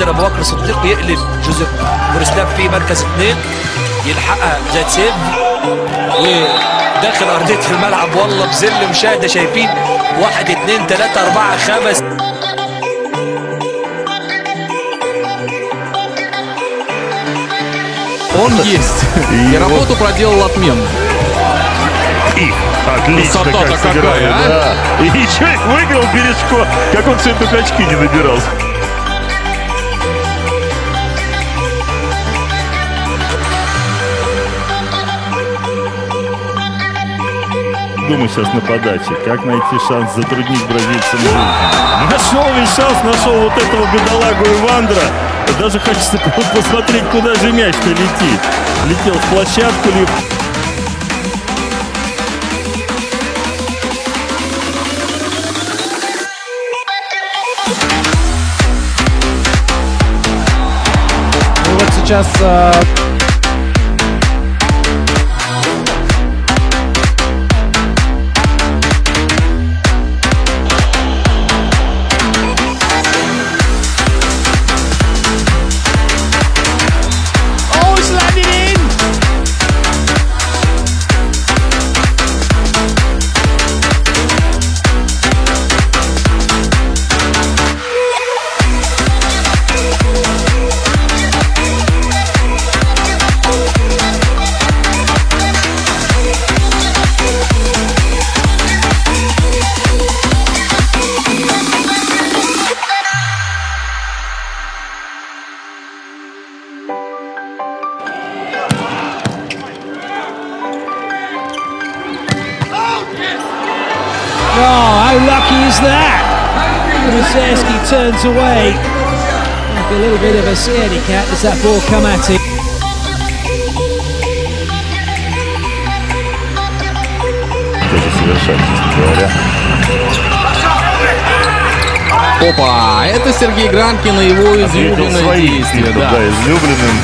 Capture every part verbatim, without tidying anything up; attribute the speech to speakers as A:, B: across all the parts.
A: يقدر ابو بكر صديق يقلب جوزيف موريسلاف في مركز اثنين، يلحقها زيد سيف وداخل ارضيه الملعب. والله بذل مشاهده شايفين واحد اثنين ثلاثه اربعه خمس.
B: Он есть. И работу проделал отменно.
C: И отлично как сыграли, а? Да. И еще их выиграл Бережко. Как он все это очки не набирал. Думаю сейчас на подаче, как найти шанс затруднить бразильцам жизнь. Нашел ведь шанс, нашел вот этого бедолагу Ивандра. Даже хочется посмотреть, куда же мяч-то летит. Летел в площадку ли...
D: Ну вот сейчас...
E: Oh, how lucky is that? Rosierski turns away. Like a little bit of a scaredy cat as that ball come at him.
B: Опа, это Сергей Гранкин и его излюбленное действие.
C: Да, да, излюбленным.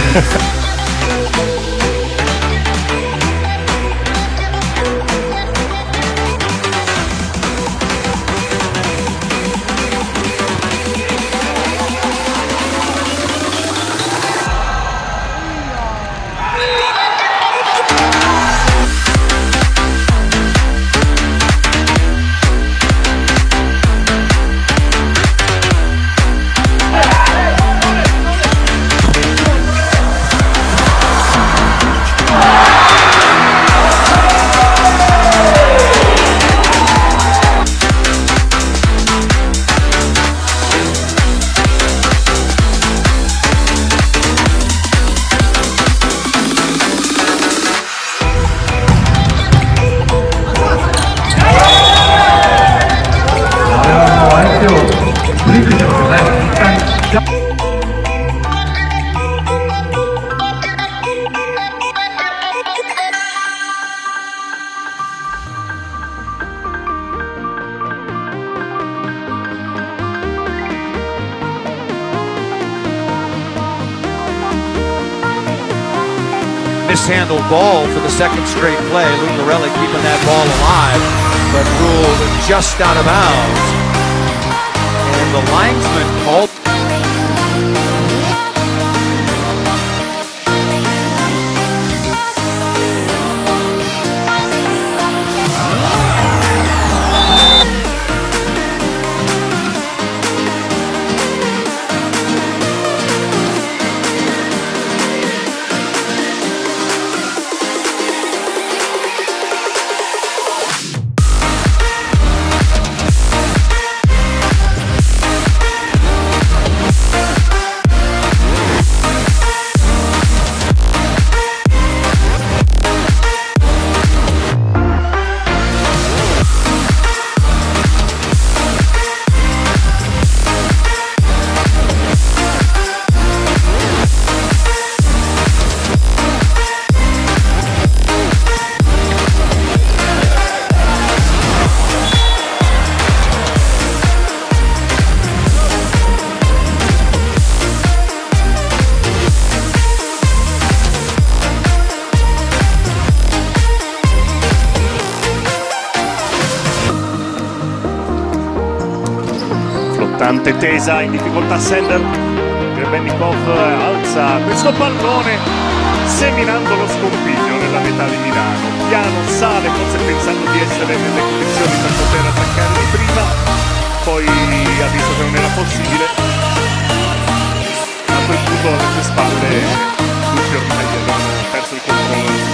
F: Mishandled ball for the second straight play. Lucarelli keeping that ball alive, but ruled just out of bounds. And the linesman called.
C: Tanta tesa, in difficoltà Sender.
G: Bennikov alza questo pallone seminando lo scompiglio nella metà di Milano. Piano sale, forse pensando di essere nelle condizioni per poter attaccare di prima, poi ha visto che non era possibile. A quel punto alle sue spalle tutti ormai avevano perso il controllo.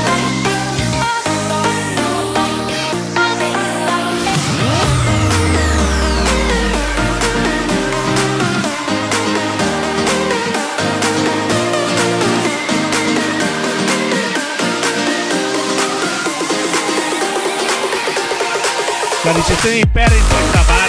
D: La ricezione di Perry in questa